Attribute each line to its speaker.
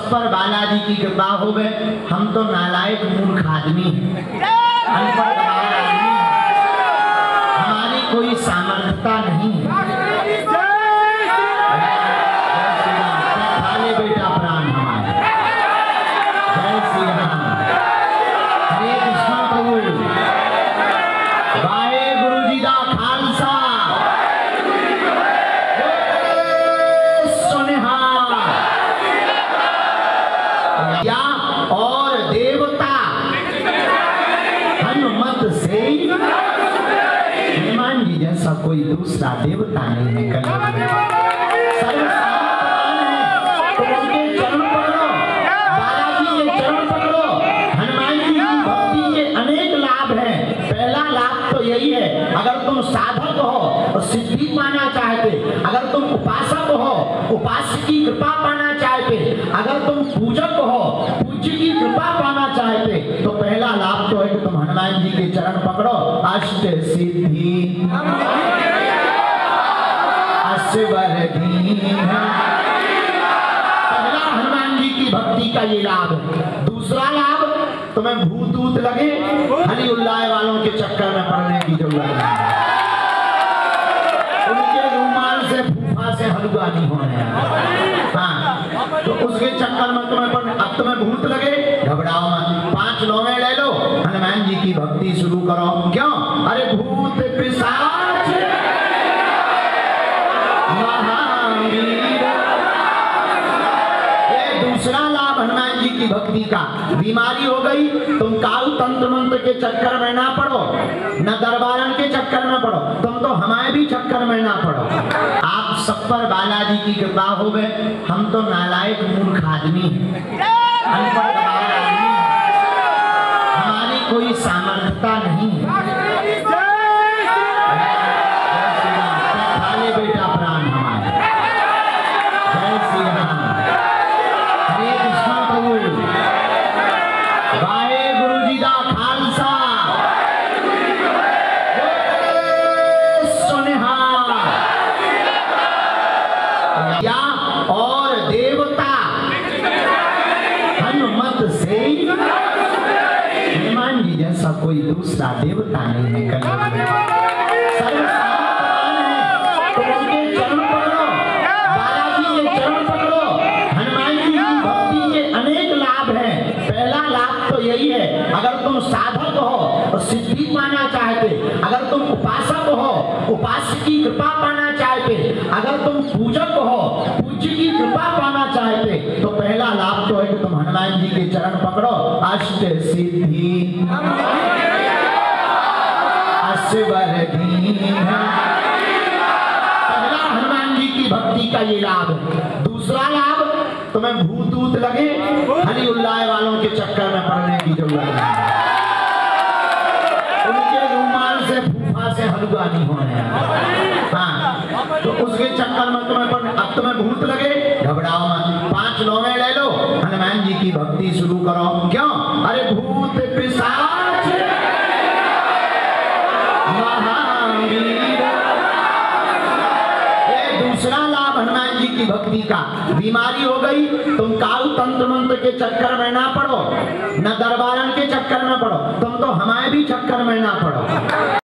Speaker 1: पर बालाजी की कृपा हो गए। हम तो नालायक मूर्ख आदमी हैं, अनपढ़ गवार आदमी हैं, हमारी कोई सामर्थ्यता नहीं है। खाले बेटा प्राण हमारे। जय श्री राम। हरे कृष्ण प्रभु। वाहे गुरु जी का खालसा। और देवता हनुमत से हनुमान जी जैसा कोई दूसरा देवता नहीं है। तो उनके चरण पकड़ो, बालाजी के चरण पकड़ो। हनुमान जी की भक्ति के अनेक लाभ हैं। पहला लाभ तो यही है, अगर तुम साधक हो तो सिद्धि पाना चाहते, अगर तुम उपासक हो उपास्य की कृपा पाना चाहते, अगर तुम पूजक हो पूज्य की कृपा पाना चाहते, तो पहला लाभ तो है कि तुम हनुमान जी के चरण पकड़ो। अष्ट सिद्धि अष्टवरदीन। पहला हनुमान जी की भक्ति का ये लाभ। दूसरा लाभ, तुम्हें भूत ऊत लगे हली उल्लाय वालों के चक्कर में पड़ने की जरूरत नहीं। उनके रुमाल से फूफा से हलवा नहीं होने। हाँ, तो उसके चक्कर में अब तुम्हें भूत लगे, घबराओ मत। 5 लौंगे ले लो, हनुमान जी की भक्ति शुरू करो। क्यों? अरे भूत पिशाच महावीर। ये दूसरा लाभ हनुमान जी की भक्ति का। बीमारी हो गई, तुम काऊ तंत्र मंत्र के चक्कर में ना पड़ो, न दरबारन के चक्कर में पड़ो, तुम तो हमारे भी चक्कर में ना पड़ो। आप सब पर बालाजी की कृपा हो गए। हम तो नालायक मूर्ख आदमी हैं, अनपढ़ गवार आदमी हैं, हमारी कोई सामर्थ्यता नहीं है। खाले बेटा प्राण हमारे। जय श्री राम। हरे कृष्ण प्रभु। वाहे गुरु जी का खालसा। और देवता हनुमत से हनुमान जी जैसा कोई दूसरा देवता नहीं है। तो उनके चरण पकड़ो, बालाजी के चरण पकड़ो। हनुमान जी की भक्ति के अनेक लाभ हैं। पहला लाभ तो यही है, अगर तुम साधक हो तो सिद्धि पाना चाहते, अगर तुम उपासक हो उपास्य की कृपा पाना चाहते, अगर तुम पूजक हो पूज्य की कृपा पाना चाहते, तो पहला लाभ तो है कि तुम हनुमान जी के चरण पकड़ो। अष्ट सिद्धि अष्टवरदीन। पहला हनुमान जी की भक्ति का ये लाभ। दूसरा लाभ, तुम्हें भूत ऊत लगे हली उल्लाय वालों के चक्कर में पड़ने की जरूरत नहीं। उनके रुमाल से फूफा से हलवा नहीं होने। हाँ, तो उसके चक्कर में अब तुम्हें भूत लगे, घबराओ मत। 5 लौंगे ले लो, हनुमान जी की भक्ति शुरू करो। क्यों? अरे भूत पिशाच महावीर। ये दूसरा लाभ हनुमान जी की भक्ति का। बीमारी हो गई, तुम काऊ तंत्र मंत्र के चक्कर में ना पड़ो, न दरबारन के चक्कर में पड़ो, तुम तो हमारे भी चक्कर में ना पड़ो।